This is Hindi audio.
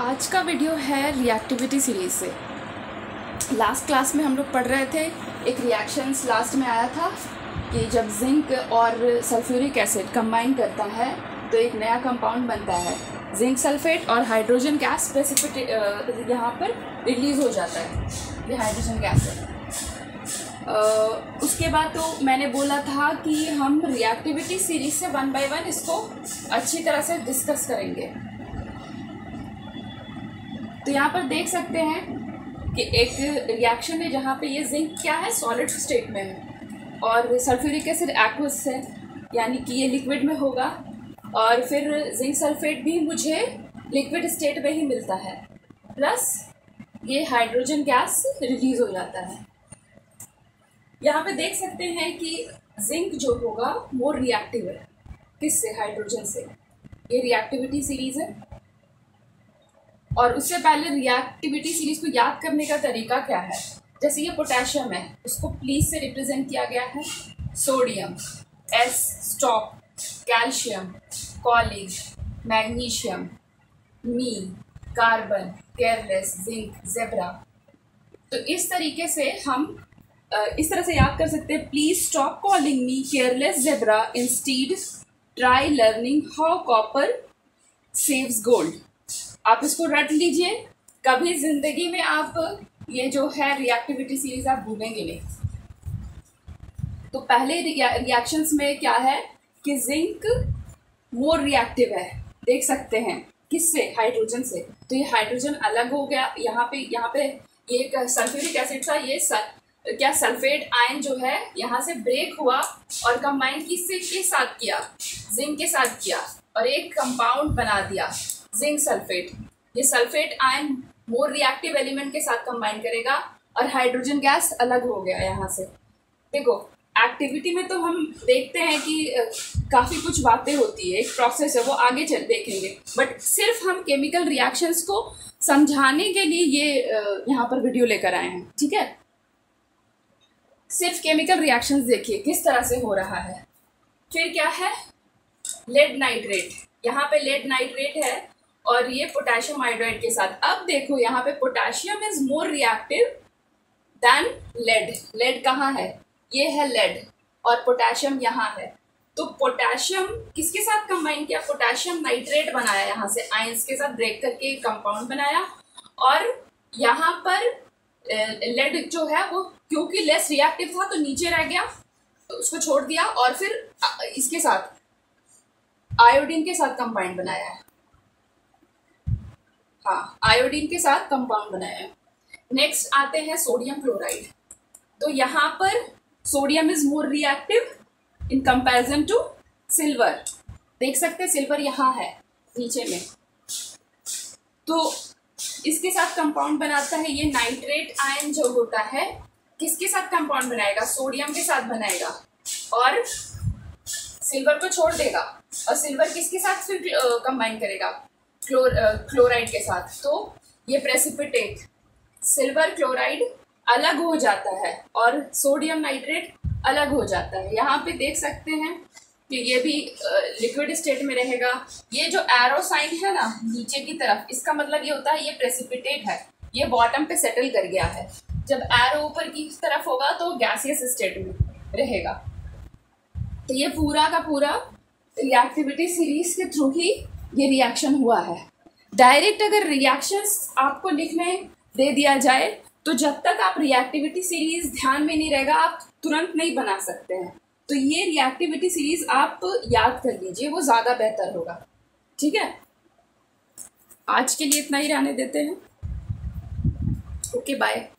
आज का वीडियो है रिएक्टिविटी सीरीज से। लास्ट क्लास में हम लोग पढ़ रहे थे, एक रिएक्शंस लास्ट में आया था कि जब जिंक और सल्फ्यूरिक एसिड कंबाइन करता है तो एक नया कंपाउंड बनता है, जिंक सल्फेट, और हाइड्रोजन गैस प्रेसिपिटेट यहाँ पर रिलीज़ हो जाता है, ये हाइड्रोजन गैस है। उसके बाद तो मैंने बोला था कि हम रिएक्टिविटी सीरीज से 1 बाय 1 इसको अच्छी तरह से डिस्कस करेंगे। तो यहाँ पर देख सकते हैं कि एक रिएक्शन है जहाँ पे ये जिंक क्या है, सॉलिड स्टेट में है, और सल्फ्यूरिक एसिड एक्वस है, यानी कि ये लिक्विड में होगा, और फिर जिंक सल्फेट भी मुझे लिक्विड स्टेट में ही मिलता है, प्लस ये हाइड्रोजन गैस रिलीज हो जाता है। यहाँ पे देख सकते हैं कि जिंक जो होगा वो रिएक्टिव है, किससे? हाइड्रोजन से। ये रिएक्टिविटी सीरीज है। और उससे पहले रिएक्टिविटी सीरीज को याद करने का तरीका क्या है? जैसे ये पोटेशियम है, उसको प्लीज से रिप्रेजेंट किया गया है sodium, S stop, calcium, colic, magnesium, me, carbon, careless, zinc, zebra. तो इस तरीके से हम इस तरह से याद कर सकते हैं, please stop calling me careless zebra, instead try learning how copper saves gold. आप इसको रट लीजिए, कभी जिंदगी में आप ये जो है रिएक्टिविटी सीरीज आप भूलेंगे नहीं। तो पहले रिएक्शंस में क्या है कि जिंक मोर रिएक्टिव है, देख सकते हैं किससे? हाइड्रोजन से। तो ये हाइड्रोजन अलग हो गया, यहाँ पे ये एक सल्फ्यूरिक एसिड था, ये क्या सल्फेट आयन जो है यहाँ से ब्रेक हुआ और कंबाइन किससे के साथ किया? जिंक के साथ किया, और एक कंपाउंड बना दिया जिंक सल्फेट। ये sulphate ion more reactive element के साथ कंबाइन करेगा और हाइड्रोजन गैस अलग हो गया यहाँ से। देखो एक्टिविटी में तो हम देखते हैं कि काफ़ी कुछ बातें होती है, एक प्रोसेस है, वो आगे चल देखेंगे, बट सिर्फ हम केमिकल रिएक्शंस को समझाने के लिए ये यहाँ पर वीडियो लेकर आए हैं, ठीक है? सिर्फ केमिकल रिएक्शंस देखिए किस तरह से हो रहा है। फिर क्या है? लेड नाइट्रेट, यहाँ पे लेड नाइट्रेट है और ये पोटेशियम आयोडाइड के साथ। अब देखो यहाँ पे potassium is more reactive than lead. Lead कहाँ है? ये है लेड, और पोटेशियम यहाँ है। तो पोटेशियम किसके साथ कंबाइन किया? पोटेशियम नाइट्रेट बनाया, यहाँ से आयंस के साथ ब्रेक करके कंपाउंड बनाया, और यहाँ पर लेड जो है वो क्योंकि लेस रिएक्टिव था तो नीचे रह गया, तो उसको छोड़ दिया, और फिर इसके साथ आयोडीन के साथ कंपाउंड बनाया है। हाँ, आयोडीन के साथ कंपाउंड बनाया है। नेक्स्ट आते हैं सोडियम क्लोराइड। तो यहाँ पर sodium is more reactive in comparison to silver. देख सकते हैं सिल्वर यहाँ है नीचे में, तो इसके साथ कंपाउंड बनाता है। ये नाइट्रेट आयन जो होता है किसके साथ कंपाउंड बनाएगा? सोडियम के साथ बनाएगा, और सिल्वर को छोड़ देगा, और सिल्वर किसके साथ फिर कंबाइन करेगा? क्लोराइड के साथ। तो ये प्रेसिपिटेट सिल्वर क्लोराइड अलग हो जाता है और सोडियम नाइट्रेट अलग हो जाता है। यहाँ पे देख सकते हैं कि ये भी लिक्विड स्टेट में रहेगा। ये जो एरो साइन है ना नीचे की तरफ, इसका मतलब ये होता है ये प्रेसिपिटेट है, ये बॉटम पे सेटल कर गया है। जब एरो ऊपर की तरफ होगा तो गैसियस स्टेट में रहेगा। तो ये पूरा का पूरा रिएक्टिविटी सीरीज के थ्रू ही ये रिएक्शन हुआ है। डायरेक्ट अगर रिएक्शंस आपको लिखने दे दिया जाए तो जब तक आप रिएक्टिविटी सीरीज ध्यान में नहीं रहेगा आप तुरंत नहीं बना सकते हैं। तो ये रिएक्टिविटी सीरीज आप याद कर लीजिए, वो ज़्यादा बेहतर होगा, ठीक है? आज के लिए इतना ही रहने देते हैं। Okay, bye.